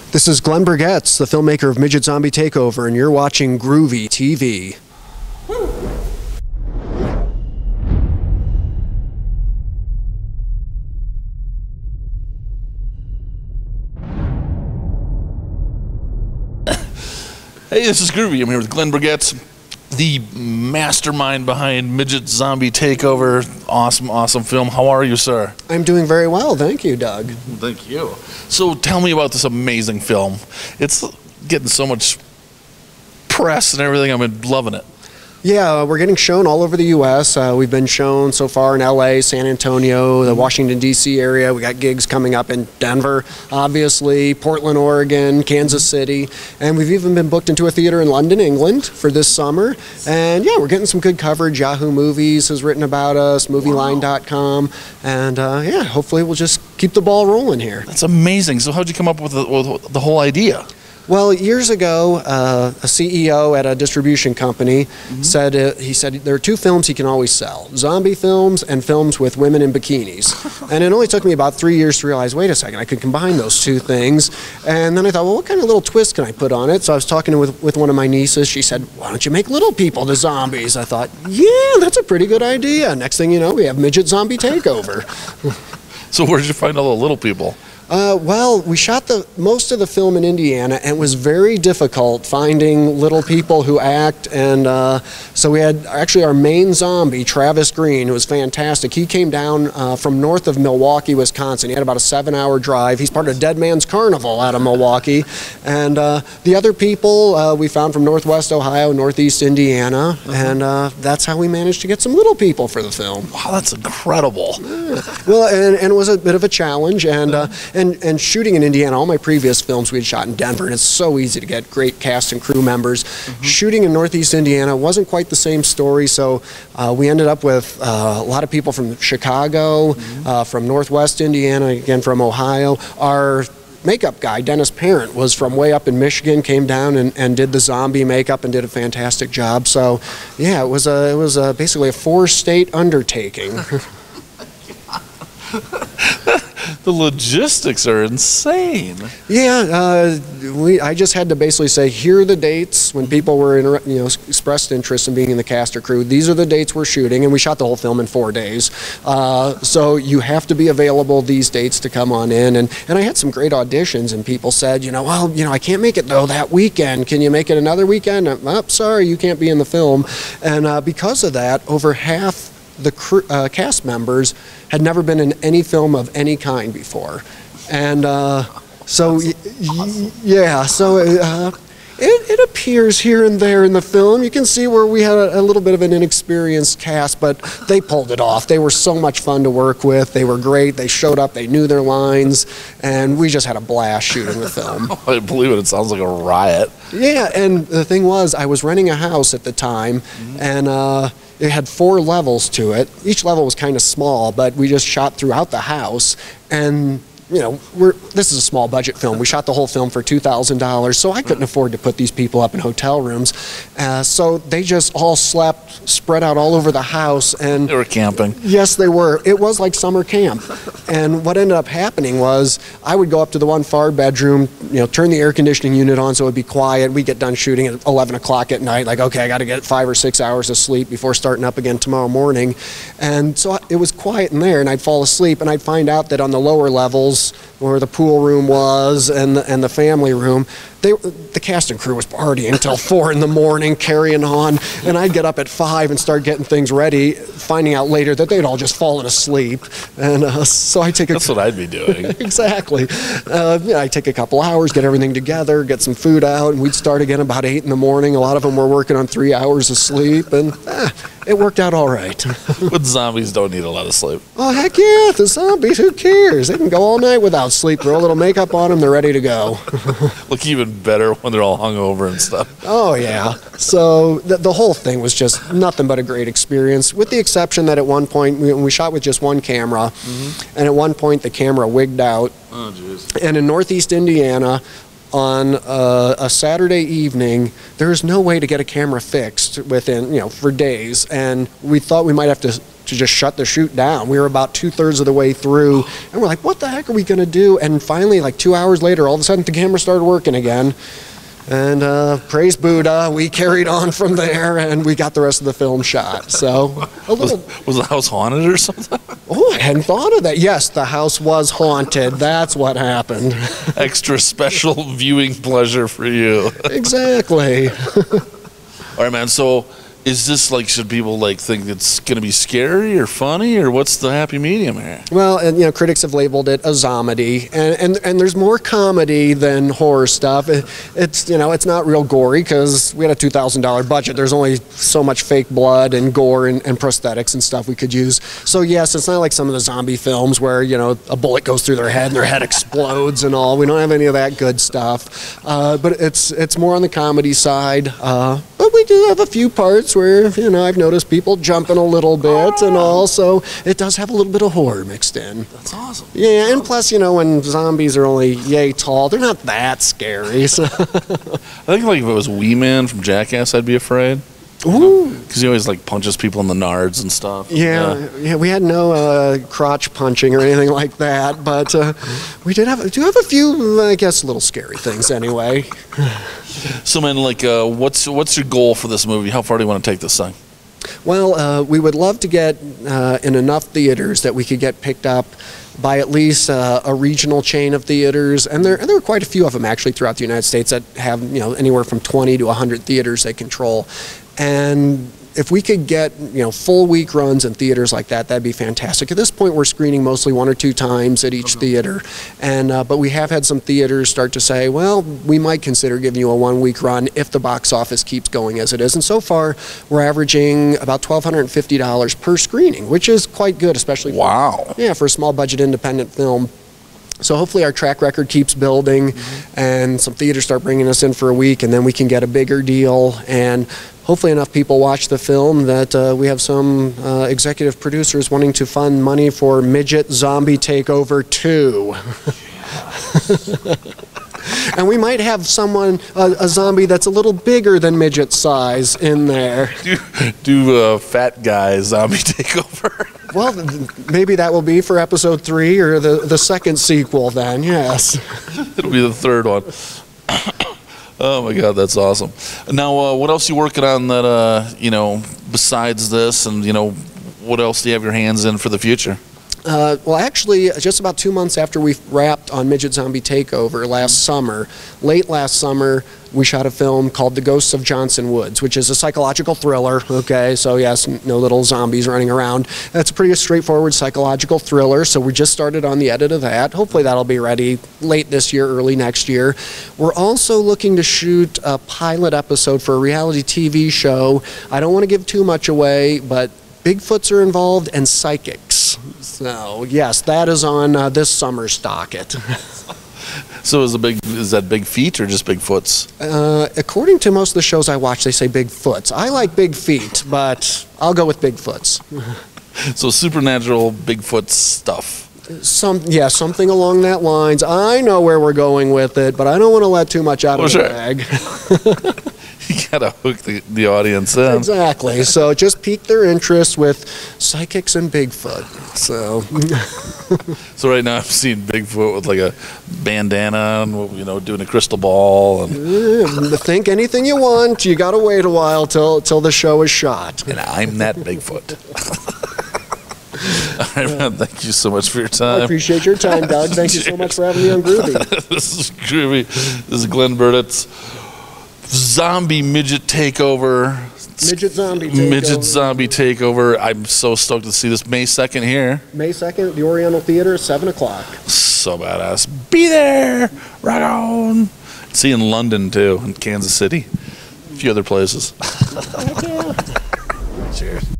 This is Glenn Burgetts, the filmmaker of Midget Zombie Takeover, and you're watching Groovy TV. Hey, this is Groovy. I'm here with Glenn Burgetts, the mastermind behind Midget Zombie Takeover. Awesome, awesome film. How are you, sir? I'm doing very well, thank you, Doug. Thank you. So tell me about this amazing film. It's getting so much press and everything. I'm loving it. Yeah, we're getting shown all over the U.S. We've been shown so far in L.A., San Antonio, the Washington, D.C. area. We got gigs coming up in Denver, obviously, Portland, Oregon, Kansas City, and we've even been booked into a theater in London, England for this summer. And yeah, we're getting some good coverage. Yahoo Movies has written about us, movieline.com, and yeah, hopefully we'll just keep the ball rolling here. That's amazing. So how'd you come up with the whole idea? Well, years ago, a CEO at a distribution company said there are two films he can always sell: zombie films and films with women in bikinis. And it only took me about 3 years to realize, wait a second, I could combine those two things. And then I thought, well, what kind of little twist can I put on it? So I was talking with one of my nieces. She said, why don't you make little people the zombies? I thought, yeah, that's a pretty good idea. Next thing you know, we have Midget Zombie Takeover. So where did you find all the little people? Well, we shot most of the film in Indiana, and it was very difficult finding little people who act. And so we had actually our main zombie, Travis Green, who was fantastic. He came down from north of Milwaukee, Wisconsin. He had about a 7-hour drive. He's part of Dead Man's Carnival out of Milwaukee. And the other people we found from Northwest Ohio, Northeast Indiana, and that's how we managed to get some little people for the film. Wow, that's incredible. Yeah. Well, and it was a bit of a challenge, and shooting in Indiana, all my previous films we had shot in Denver, and it's so easy to get great cast and crew members. Shooting in Northeast Indiana wasn't quite the same story, so we ended up with a lot of people from Chicago, from Northwest Indiana, again from Ohio. Our makeup guy, Dennis Parent, was from way up in Michigan, came down and did the zombie makeup and did a fantastic job. So yeah, it was basically a 4-state undertaking. The logistics are insane. Yeah, I just had to basically say, here are the dates when people were expressed interest in being in the cast or crew. These are the dates we're shooting, and we shot the whole film in 4 days. So you have to be available these dates to come on in. And I had some great auditions, and people said, well, I can't make it though that weekend. Can you make it another weekend? Oh, sorry, you can't be in the film. And because of that, over half the cast members had never been in any film of any kind before. And so, yeah, so it appears here and there in the film. You can see where we had a little bit of an inexperienced cast, but they pulled it off. They were so much fun to work with. They were great. They showed up. They knew their lines, and we just had a blast shooting the film. I believe it. It sounds like a riot. Yeah, and the thing was, I was renting a house at the time, and it had 4 levels to it. Each level was kind of small, but we just shot throughout the house. And this is a small budget film. We shot the whole film for $2,000, so I couldn't afford to put these people up in hotel rooms. So they just all slept, spread out all over the house. And they were camping. Yes, they were. It was like summer camp. And what ended up happening was I would go up to the one far bedroom, turn the air conditioning unit on so it would be quiet. We'd get done shooting at 11 o'clock at night, like, okay, I got to get 5 or 6 hours of sleep before starting up again tomorrow morning. And so it was quiet in there, and I'd fall asleep, and I'd find out that on the lower levels, where the pool room was and the family room, the cast and crew was partying until 4 in the morning, carrying on, and I'd get up at 5 and start getting things ready, finding out later that they'd all just fallen asleep. And so I take That's what I'd be doing. Exactly. I take a couple hours, get everything together, get some food out, and we'd start again about 8 in the morning. A lot of them were working on 3 hours of sleep, and it worked out all right. But zombies don't need a lot of sleep. Oh, heck yeah, the zombies, who cares? They can go all night without sleep, throw a little makeup on them, they're ready to go. Look even better when they're all hungover and stuff. Oh, yeah. So the whole thing was just nothing but a great experience, with the exception that at one point, we shot with just one camera, and at one point the camera wigged out. Oh, jeez. And in Northeast Indiana, on a Saturday evening. There is no way to get a camera fixed within, for days. And we thought we might have to just shut the shoot down. We were about 2/3 of the way through, and we're like, what the heck are we going to do? And finally, like 2 hours later, all of a sudden the camera started working again. And praise Buddha, we carried on from there, and we got the rest of the film shot. So was the house haunted or something? Oh, I hadn't thought of that. Yes, the house was haunted. That's what happened. Extra special viewing pleasure for you. Exactly. All right, man. So is this like, should people like think it's going to be scary or funny, or what's the happy medium here? Well, and critics have labeled it a zomedy, and there's more comedy than horror stuff. It's it's not real gory because we had a $2,000 budget. There's only so much fake blood and gore and prosthetics and stuff we could use. So yes, it's not like some of the zombie films where a bullet goes through their head and their head explodes and all. We don't have any of that good stuff, but it's more on the comedy side. But we do have a few parts where, I've noticed people jumping a little bit and all, so it does have a little bit of horror mixed in. That's awesome. Yeah, and plus, when zombies are only yay tall, they're not that scary. So. I think like if it was Wee Man from Jackass, I'd be afraid. Ooh. Because he always like punches people in the nards and stuff. Yeah, we had no crotch punching or anything like that, but we do have a few, I guess, little scary things anyway. So, man, like, what's your goal for this movie? How far do you want to take this thing? Well, we would love to get in enough theaters that we could get picked up by at least a regional chain of theaters, and there are quite a few of them actually throughout the United States that have anywhere from 20 to 100 theaters they control. And if we could get full week runs in theaters like that, that'd be fantastic. At this point, we're screening mostly 1 or 2 times at each theater, and but we have had some theaters start to say, well, we might consider giving you a 1 week run if the box office keeps going as it is. And so far, we're averaging about $1,250 per screening, which is quite good, especially for a small budget independent film. So hopefully our track record keeps building, and some theaters start bringing us in for a week, and then we can get a bigger deal, and hopefully enough people watch the film that we have some executive producers wanting to fund money for Midget Zombie Takeover 2. And we might have a zombie that's a little bigger than midget size in there. Do fat guy zombie takeover? Well, maybe that will be for episode 3 or the second sequel then, yes. It'll be the third one. Oh my God, that's awesome. Now, what else are you working on that, besides this, and, what else do you have your hands in for the future? Well, actually, just about 2 months after we wrapped on Midget Zombie Takeover late last summer, we shot a film called The Ghosts of Johnson Woods, which is a psychological thriller, okay? So yes, no little zombies running around. That's a pretty straightforward psychological thriller, so we just started on the edit of that. Hopefully that'll be ready late this year, early next year. We're also looking to shoot a pilot episode for a reality TV show. I don't want to give too much away, but Bigfoots are involved and psychics. So yes, that is on this summer's docket. So is that big feet or just Bigfoots? According to most of the shows I watch, they say Bigfoots. I like big feet, but I'll go with Bigfoots. So supernatural Bigfoot stuff. Something along that lines. I know where we're going with it, but I don't want to let too much out of the bag. You gotta hook the audience in. Exactly. So just pique their interest with psychics and Bigfoot. So. So right now I'm seeing Bigfoot with like a bandana and doing a crystal ball. And think anything you want. You gotta wait a while till the show is shot. And I'm that Bigfoot. All right, man, thank you so much for your time. I appreciate your time, Doug. Thank you so much for having me on Groovy. This is Groovy. This is Glenn Burdetts. Zombie Midget Takeover. Midget Zombie Takeover. I'm so stoked to see this May 2nd here. May 2nd, the Oriental Theater, 7 o'clock. So badass. Be there. Right on. See you in London, too, and Kansas City. A few other places. Heck yeah. Cheers.